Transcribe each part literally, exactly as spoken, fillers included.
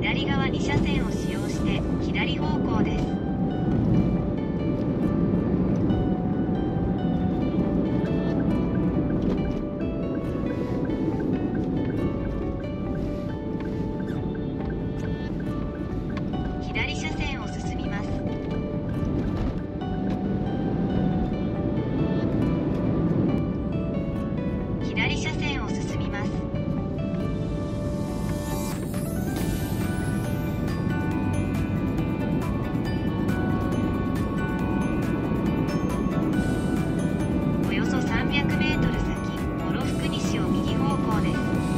左側に車線を使用して左方向です。左車線を進みます。左車線を進みます。およそさんびゃくメートル先、諸福西を右方向です。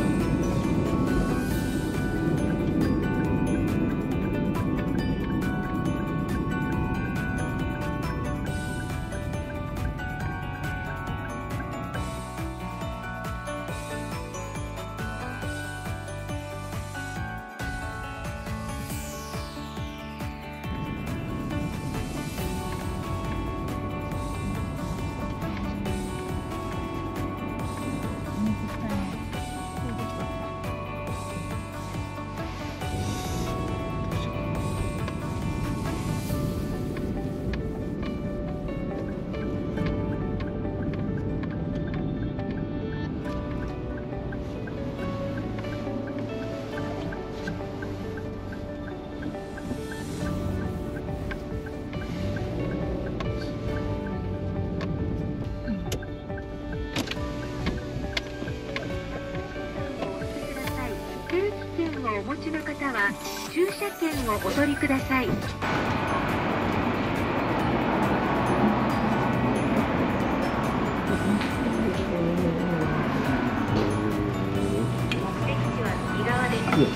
お持ちの方は駐車券をお取りください。目的地は右側です。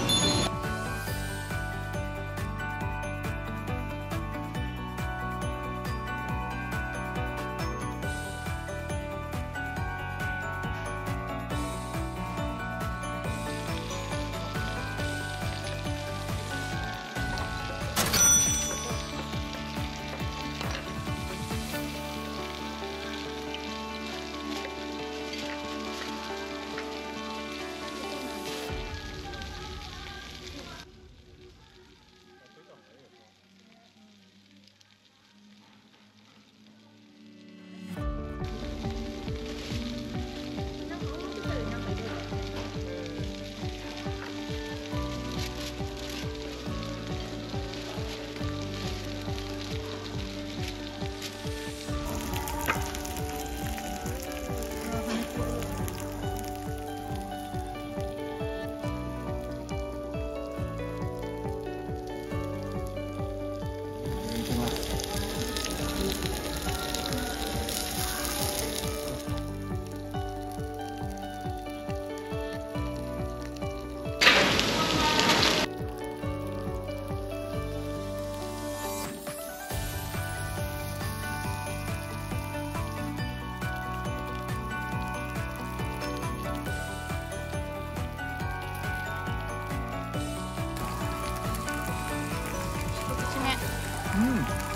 うん。あ、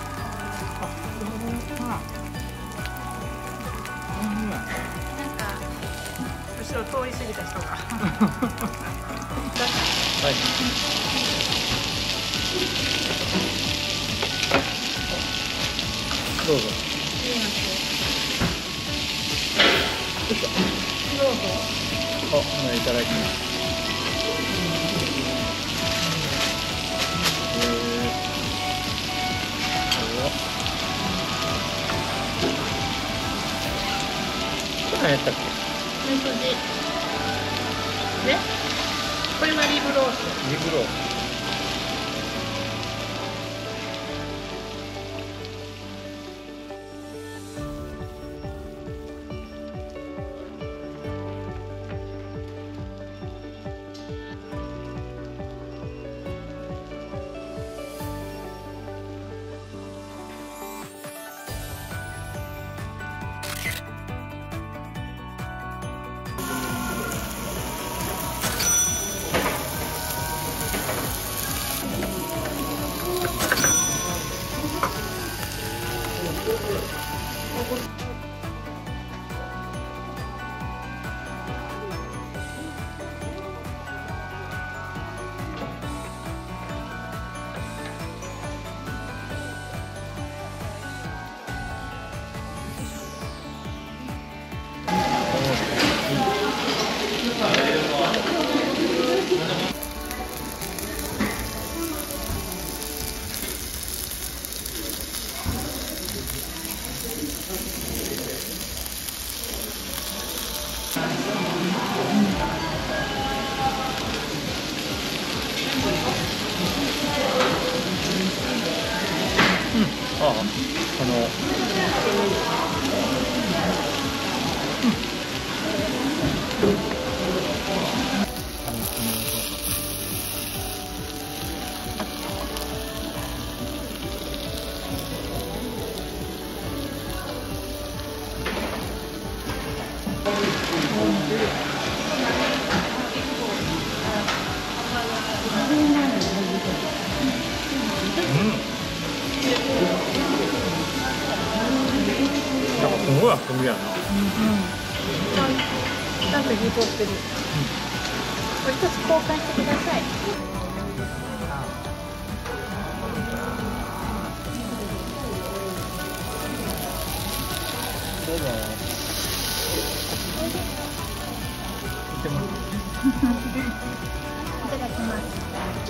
そうか。うん。なんか後ろ通り過ぎた人が。はい。どうぞ。どうぞ。あ、もういただきます。何やったっけ？ みそじ。ね？これはリブロース。 リブロース。 あのなんかすごいあっという間やな。 ちゃんと火通ってる。これ一つ交換してください。 どうぞ。見てもらっていただきます。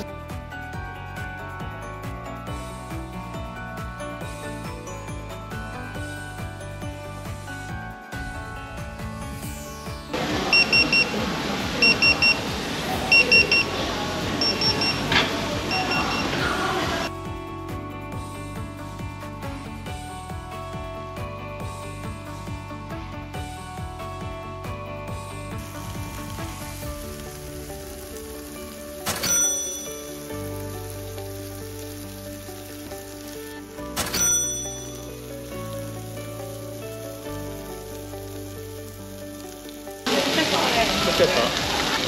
どっちやった？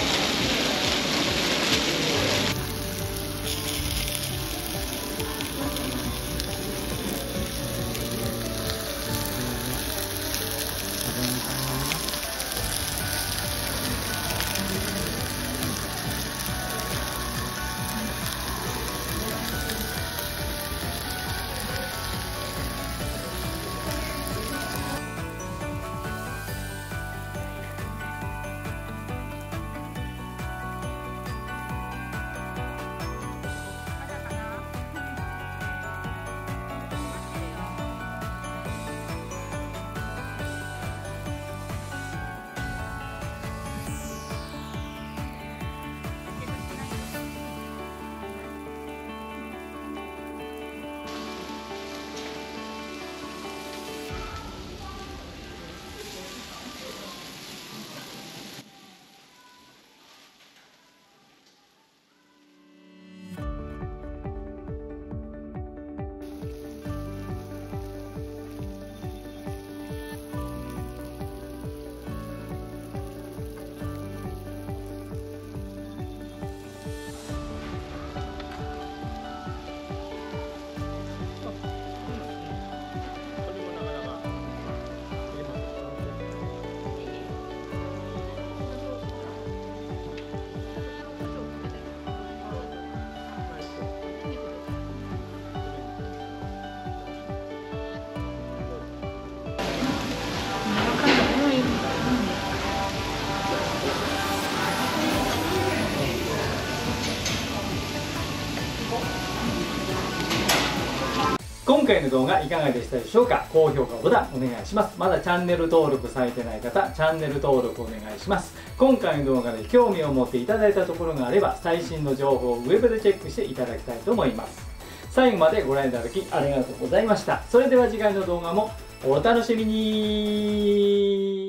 今回の動画いかがでしたでしょうか。高評価ボタンお願いします。まだチャンネル登録されてない方、チャンネル登録お願いします。今回の動画で興味を持っていただいたところがあれば、最新の情報をウェブでチェックしていただきたいと思います。最後までご覧いただきありがとうございました。それでは次回の動画もお楽しみに。